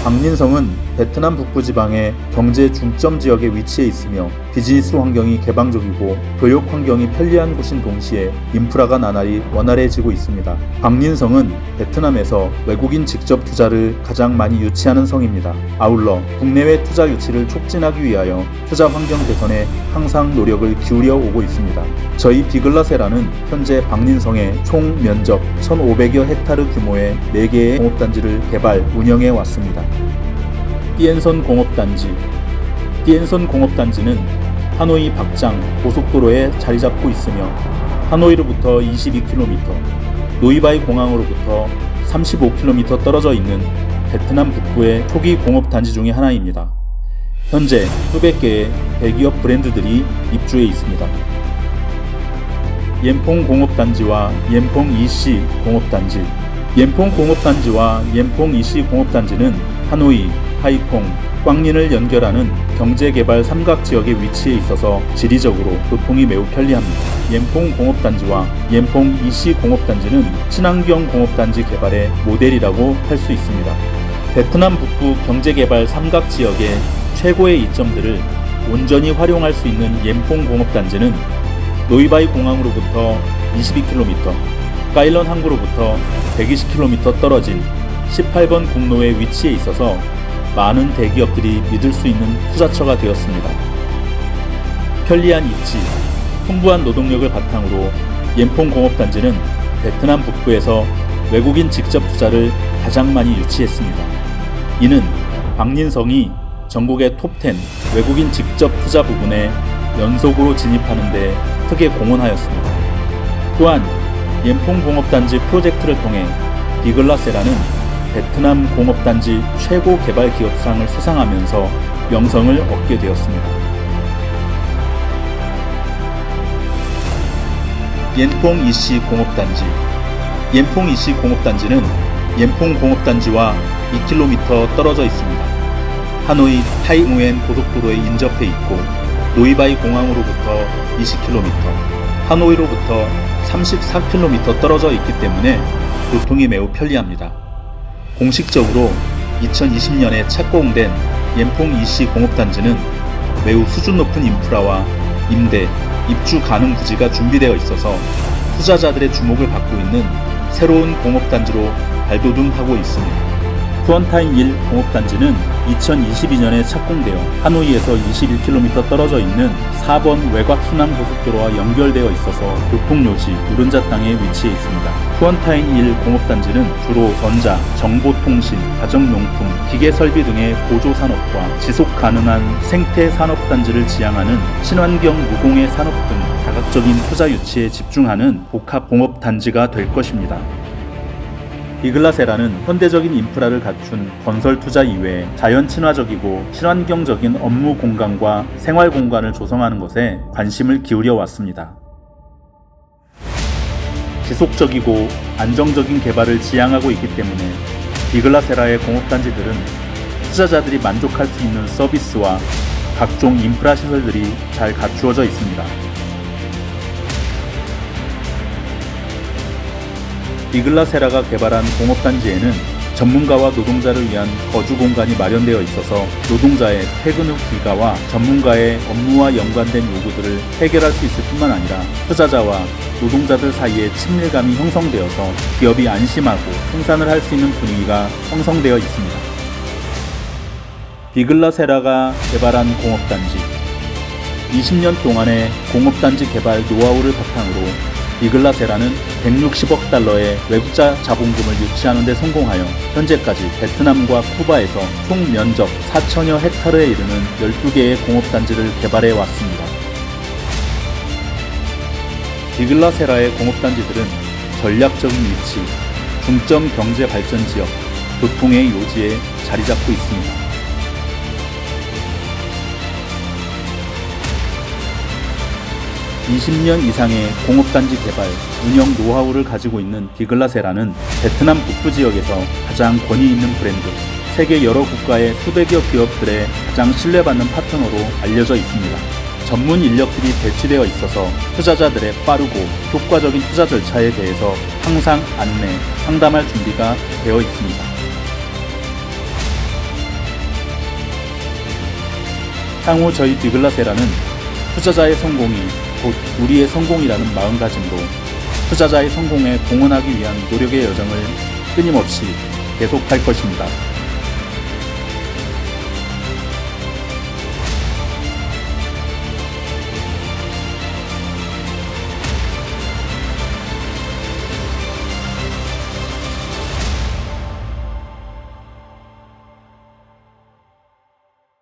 박린성은 베트남 북부지방의 경제 중점 지역에 위치해 있으며 비즈니스 환경이 개방적이고 교육 환경이 편리한 곳인 동시에 인프라가 나날이 원활해지고 있습니다. 박린성은 베트남에서 외국인 직접 투자를 가장 많이 유치하는 성입니다. 아울러 국내외 투자 유치를 촉진하기 위하여 투자 환경 개선에 항상 노력을 기울여 오고 있습니다. 저희 비글라세라는 현재 박린성에 총 면적 1,500여 헥타르 규모의 4개의 공업단지를 개발, 운영해 왔습니다. 띠엔선 공업단지. 띠엔선 공업단지는 하노이 박장 고속도로에 자리 잡고 있으며 하노이로부터 22km, 노이바이 공항으로부터 35km 떨어져 있는 베트남 북부의 초기 공업단지 중의 하나입니다. 현재 수백 개의 대기업 브랜드들이 입주해 있습니다. 옌퐁 공업단지와 옌퐁 이시 공업단지. 옌퐁 공업단지와 옌퐁 이시 공업단지는 하노이, 하이퐁, 꽝린을 연결하는 경제개발 삼각지역에 위치해 있어서 지리적으로 교통이 매우 편리합니다. 옌퐁 공업단지와 옌퐁 이시 공업단지는 친환경 공업단지 개발의 모델이라고 할 수 있습니다. 베트남 북부 경제개발 삼각지역의 최고의 이점들을 온전히 활용할 수 있는 옌퐁 공업단지는 노이바이 공항으로부터 22km, 까일런 항구로부터 120km 떨어진 18번 국로에 위치해 있어서 많은 대기업들이 믿을 수 있는 투자처가 되었습니다. 편리한 입지, 풍부한 노동력을 바탕으로 옌퐁 공업단지는 베트남 북부에서 외국인 직접 투자를 가장 많이 유치했습니다. 이는 박린성이 전국의 톱10 외국인 직접 투자 부분에 연속으로 진입하는 데 크게 공헌하였습니다. 또한 옌퐁 공업단지 프로젝트를 통해 비글라세라는 베트남 공업단지 최고 개발 기업상을 수상하면서 명성을 얻게 되었습니다. 옌퐁 이시 공업단지. 옌퐁 이시 공업단지는 옌퐁 공업단지와 2km 떨어져 있습니다. 하노이 타이무엔 고속도로에 인접해 있고 노이바이 공항으로부터 20km, 하노이로부터 34km 떨어져 있기 때문에 교통이 매우 편리합니다. 공식적으로 2020년에 착공된 옌퐁 이시 공업단지는 매우 수준 높은 인프라와 임대, 입주 가능 부지가 준비되어 있어서 투자자들의 주목을 받고 있는 새로운 공업단지로 발돋움하고 있습니다. 푸언타인 1 공업단지는 2022년에 착공되어 하노이에서 21km 떨어져 있는 4번 외곽순환고속도로와 연결되어 있어서 교통요지 우른자 땅에 위치해 있습니다. 푸언타인 1 공업단지는 주로 전자, 정보통신, 가정용품, 기계설비 등의 보조산업과 지속가능한 생태산업단지를 지향하는 친환경 무공해 산업 등 다각적인 투자 유치에 집중하는 복합공업단지가 될 것입니다. 비글라세라는 현대적인 인프라를 갖춘 건설 투자 이외에 자연 친화적이고 친환경적인 업무 공간과 생활 공간을 조성하는 것에 관심을 기울여 왔습니다. 지속적이고 안정적인 개발을 지향하고 있기 때문에 비글라세라의 공업단지들은 투자자들이 만족할 수 있는 서비스와 각종 인프라 시설들이 잘 갖추어져 있습니다. 비글라세라가 개발한 공업단지에는 전문가와 노동자를 위한 거주 공간이 마련되어 있어서 노동자의 퇴근 후 귀가와 전문가의 업무와 연관된 요구들을 해결할 수 있을 뿐만 아니라 투자자와 노동자들 사이에 친밀감이 형성되어서 기업이 안심하고 생산을 할 수 있는 분위기가 형성되어 있습니다. 비글라세라가 개발한 공업단지. 20년 동안의 공업단지 개발 노하우를 바탕으로 비글라세라는 160억 달러의 외국자 자본금을 유치하는 데 성공하여 현재까지 베트남과 쿠바에서 총 면적 4천여 헥타르에 이르는 12개의 공업단지를 개발해 왔습니다. 비글라세라의 공업단지들은 전략적인 위치, 중점 경제 발전 지역, 교통의 요지에 자리 잡고 있습니다. (20년) 이상의 공업단지 개발, 운영 노하우를 가지고 있는 비글라세라는 베트남 북부 지역에서 가장 권위 있는 브랜드, 세계 여러 국가의 수백여 기업들의 가장 신뢰받는 파트너로 알려져 있습니다. 전문 인력들이 배치되어 있어서 투자자들의 빠르고 효과적인 투자 절차에 대해서 항상 안내, 상담할 준비가 되어 있습니다. 향후 저희 디글라세라는 투자자의 성공이 곧 우리의 성공이라는 마음가짐으로 투자자의 성공에 공헌하기 위한 노력의 여정을 끊임없이 계속할 것입니다.